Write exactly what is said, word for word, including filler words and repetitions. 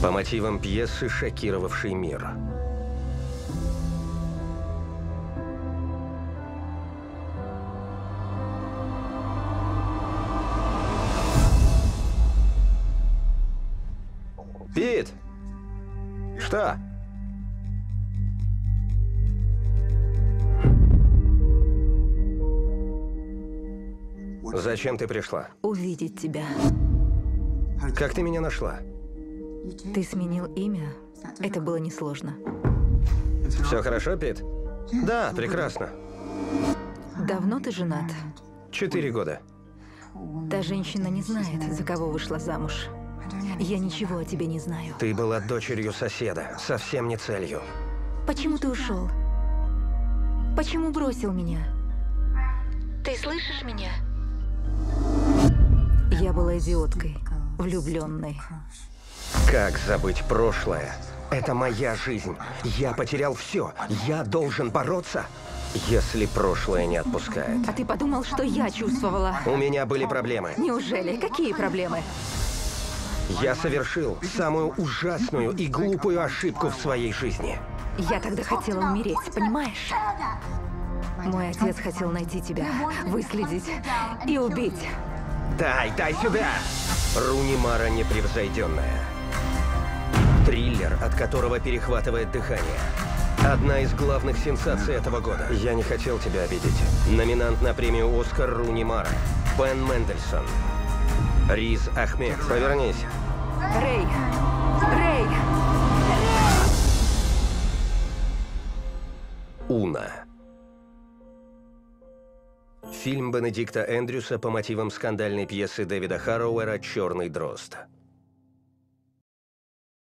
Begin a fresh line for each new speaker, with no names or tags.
По мотивам пьесы, шокировавшей мир. Пит! Что? Зачем ты пришла?
Увидеть тебя.
Как ты меня нашла?
Ты сменил имя? Это было несложно.
Все хорошо, Пит? Да, прекрасно.
Давно ты женат?
Четыре года.
Та женщина не знает, за кого вышла замуж. Я ничего о тебе не знаю.
Ты была дочерью соседа, совсем не целью.
Почему ты ушел? Почему бросил меня? Ты слышишь меня? Я была идиоткой, влюбленной.
Как забыть прошлое? Это моя жизнь. Я потерял все. Я должен бороться, если прошлое не отпускает.
А ты подумал, что я чувствовала?
У меня были проблемы.
Неужели? Какие проблемы?
Я совершил самую ужасную и глупую ошибку в своей жизни.
Я тогда хотела умереть, понимаешь? Мой отец хотел найти тебя, выследить и убить.
Дай, дай сюда! Руни Мара непревзойденная. Триллер, от которого перехватывает дыхание. Одна из главных сенсаций этого года. Я не хотел тебя обидеть. Номинант на премию «Оскар» Руни Мара. Бен Мендельсон. Риз Ахмед. Повернись.
Рэй! Рэй!
Уна. Фильм Бенедикта Эндрюса по мотивам скандальной пьесы Дэвида Харроуэра «Черный дрозд».